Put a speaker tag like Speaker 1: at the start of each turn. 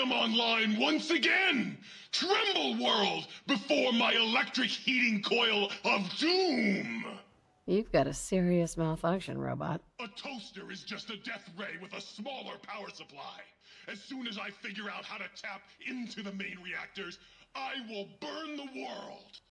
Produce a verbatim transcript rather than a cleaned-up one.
Speaker 1: am online once again! Tremble, world, before my electric heating coil of doom!
Speaker 2: You've got a serious malfunction, robot.
Speaker 1: A toaster is just a death ray with a smaller power supply. As soon as I figure out how to tap into the main reactors, I will burn the world!